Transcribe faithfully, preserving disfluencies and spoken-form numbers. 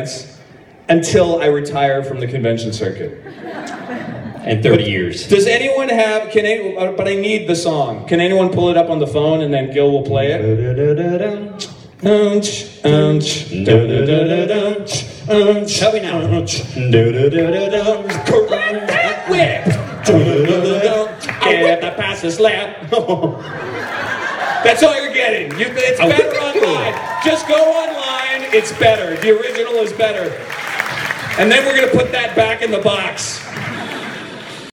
dance until I retire from the convention circuit. And thirty years. Does anyone have, can any, uh, but I need the song. Can anyone pull it up on the phone and then Gil will play it? Tell me now. Correct that whip. Get the passes lap. That's all you're getting. You, it's better online. Just go online. It's better. The original is better. And then we're going to put that back in the box.